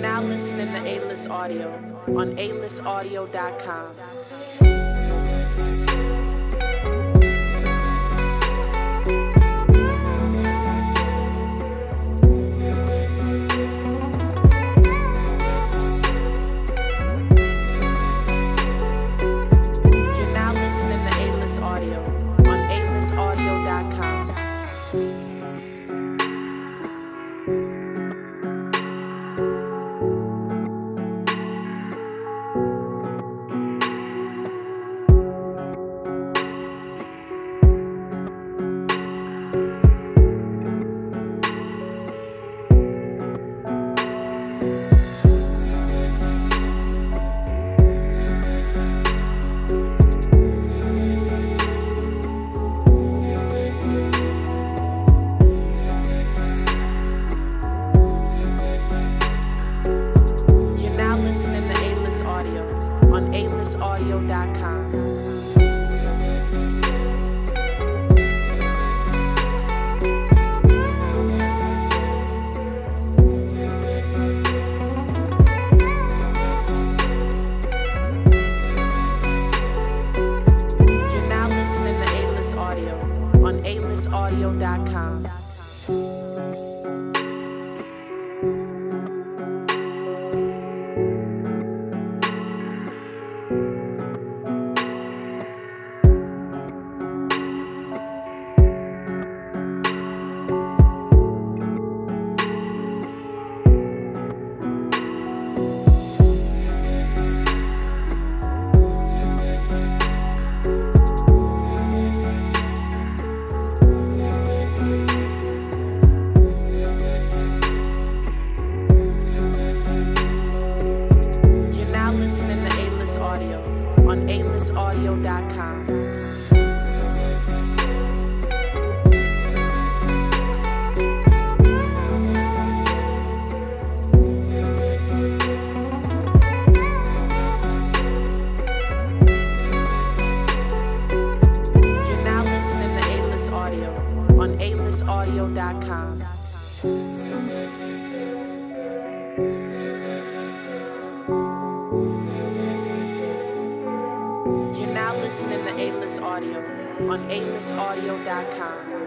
now listening to A-List Audio on alistaudio.com. You're now listening to A-List Audio on alistaudio.com. On alistaudio.com. You're now listening to A-List Audio on alistaudio.com. Listening to A-List Audio on alistaudio.com. You're now listening to A-List Audio on alistaudio.com. You're now listening to A-List Audio on alistaudio.com.